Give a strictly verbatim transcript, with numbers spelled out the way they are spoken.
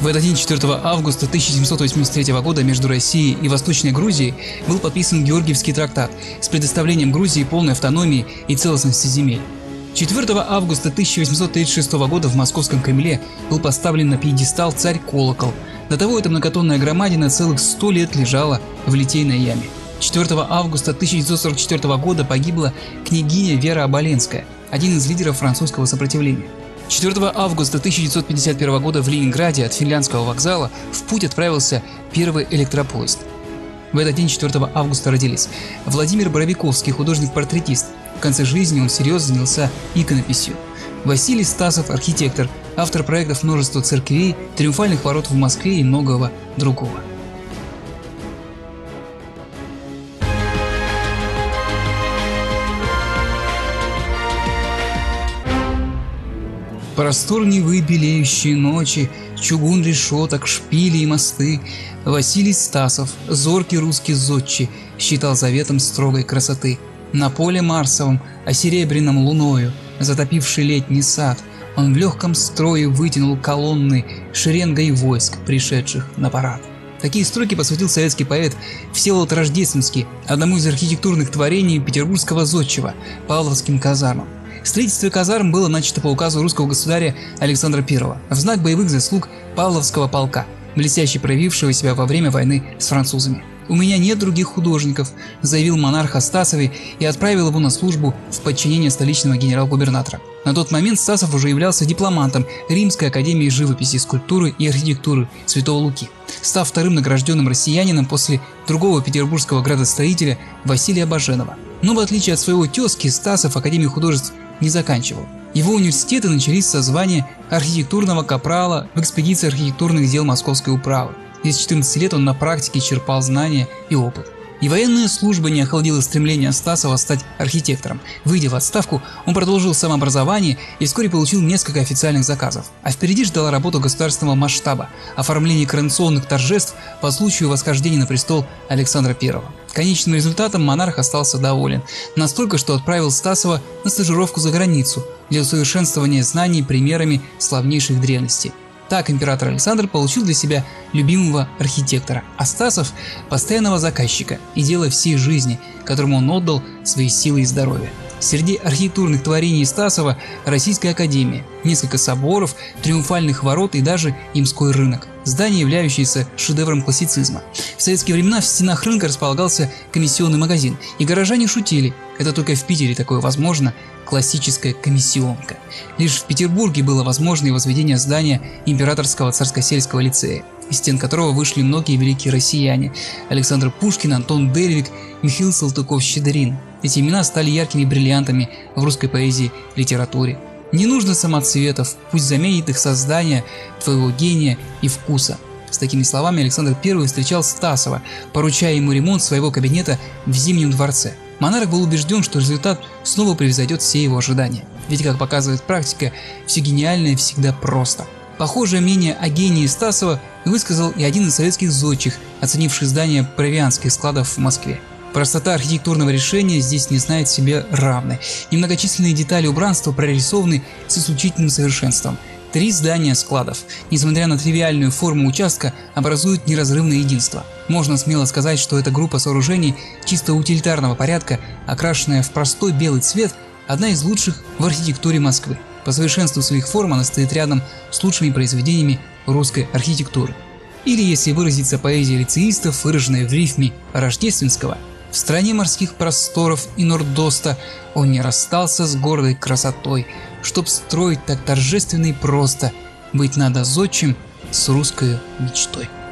В этот день, четвёртого августа тысяча семьсот восемьдесят третьего года, между Россией и Восточной Грузией был подписан Георгиевский трактат с предоставлением Грузии полной автономии и целостности земель. четвёртого августа тысяча восемьсот тридцать шестого года в Московском Кремле был поставлен на пьедестал царь-колокол. До того эта многотонная громадина целых сто лет лежала в литейной яме. четвёртого августа тысяча девятьсот сорок четвёртого года погибла княгиня Вера Оболенская, один из лидеров французского сопротивления. четвёртого августа тысяча девятьсот пятьдесят первого года в Ленинграде от Финляндского вокзала в путь отправился первый электропоезд. В этот день, четвёртого августа, родились Владимир Боровиковский, художник-портретист. В конце жизни он серьезно занялся иконописью. Василий Стасов, архитектор, автор проектов множества церквей, триумфальных ворот в Москве и многого другого. Простор Невы, белеющие ночи, чугун решеток, шпили и мосты. Василий Стасов, зоркий русский зодчий, считал заветом строгой красоты. На поле Марсовом, осеребренном луною, затопивший летний сад, он в легком строе вытянул колонны шеренгой войск, пришедших на парад. Такие строки посвятил советский поэт Всеволод Рождественский одному из архитектурных творений петербургского зодчего – Павловским казармам. Строительство казарм было начато по указу русского государя Александра Первого в знак боевых заслуг Павловского полка, блестяще проявившего себя во время войны с французами. «У меня нет других художников», – заявил монарх о Стасове и отправил его на службу в подчинение столичного генерал-губернатора. На тот момент Стасов уже являлся дипломантом Римской академии живописи, скульптуры и архитектуры Святого Луки, став вторым награжденным россиянином после другого петербургского градостроителя Василия Баженова. Но в отличие от своего тезки, Стасов Академию художеств не заканчивал. Его университеты начались со звания архитектурного капрала в экспедиции архитектурных дел Московской управы. И с четырнадцати лет он на практике черпал знания и опыт. И военная служба не охладила стремление Стасова стать архитектором. Выйдя в отставку, он продолжил самообразование и вскоре получил несколько официальных заказов. А впереди ждала работа государственного масштаба – оформление коронационных торжеств по случаю восхождения на престол Александра Первого. Конечным результатом монарх остался доволен, настолько, что отправил Стасова на стажировку за границу для усовершенствования знаний примерами славнейших древностей. Так император Александр получил для себя любимого архитектора, а Стасов – постоянного заказчика и дело всей жизни, которому он отдал свои силы и здоровье. Среди архитектурных творений Стасова – Российская академия, несколько соборов, триумфальных ворот и даже Имской рынок, здание, являющееся шедевром классицизма. В советские времена в стенах рынка располагался комиссионный магазин, и горожане шутили – это только в Питере такое возможно – классическая комиссионка. Лишь в Петербурге было возможно и возведение здания Императорского царско-сельского лицея, из стен которого вышли многие великие россияне – Александр Пушкин, Антон Дельвиг, Михаил Салтыков-Щедрин. Эти имена стали яркими бриллиантами в русской поэзии и литературе. Не нужно самоцветов, пусть заменит их создание твоего гения и вкуса. С такими словами Александр Первый встречал Стасова, поручая ему ремонт своего кабинета в Зимнем дворце. Монарх был убежден, что результат снова превзойдет все его ожидания. Ведь, как показывает практика, все гениальное всегда просто. Похожее мнение о гении Стасова высказал и один из советских зодчих, оценивший здание провианских складов в Москве. Простота архитектурного решения здесь не знает себе равной. Немногочисленные детали убранства прорисованы с исключительным совершенством. Три здания складов, несмотря на тривиальную форму участка, образуют неразрывное единство. Можно смело сказать, что эта группа сооружений чисто утилитарного порядка, окрашенная в простой белый цвет, одна из лучших в архитектуре Москвы. По совершенству своих форм она стоит рядом с лучшими произведениями русской архитектуры. Или, если выразиться поэзией лицеистов, выраженной в рифме Рождественского: в стране морских просторов и Нордоста он не расстался с гордой красотой. Чтоб строить так торжественно и просто, быть надо зодчим с русской мечтой.